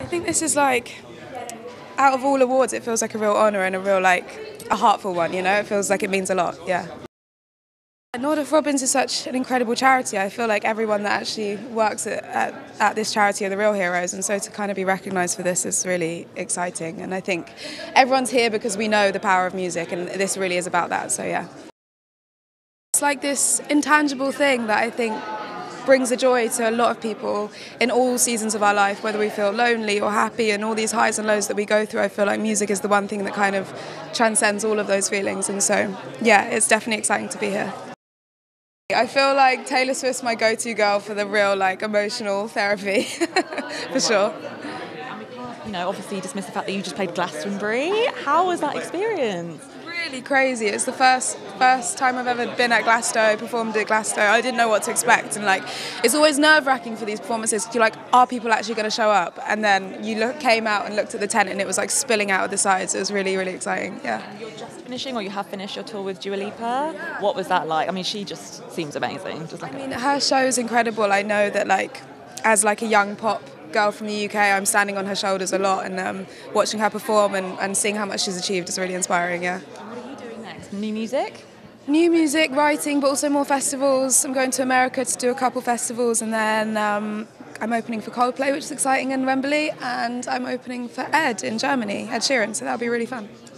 I think this is like, out of all awards, it feels like a real honour and a real, like, a heartful one, you know? It feels like it means a lot, yeah. Nordoff Robbins is such an incredible charity. I feel like everyone that actually works at this charity are the real heroes, and so to kind of be recognised for this is really exciting. And I think everyone's here because we know the power of music, and this really is about that, so yeah. It's like this intangible thing that I think brings a joy to a lot of people in all seasons of our life, whether we feel lonely or happy, and all these highs and lows that we go through. I feel like music is the one thing that kind of transcends all of those feelings, and so yeah, it's definitely exciting to be here. I feel like Taylor Swift's my go-to girl for the real, like, emotional therapy, for sure. And we can't, obviously dismiss the fact that you just played Glastonbury. How was that experience? Really crazy. It's the first time I've ever been at Glasgow, performed at Glasgow. I didn't know what to expect, and like, it's always nerve-wracking for these performances. You're like, are people actually going to show up? And then you came out and looked at the tent, and it was like spilling out of the sides. It was really, really exciting. Yeah. And you're just finishing, or you have finished your tour with Dua Lipa. What was that like? I mean, she just seems amazing. Her show is incredible. I know that, like, as like a young pop girl from the UK, I'm standing on her shoulders a lot, and watching her perform and seeing how much she's achieved is really inspiring. Yeah. What are you doing next? New music? New music, writing, but also more festivals. I'm going to America to do a couple festivals, and then I'm opening for Coldplay, which is exciting, in Wembley, and I'm opening for Ed in Germany, Ed Sheeran, so that'll be really fun.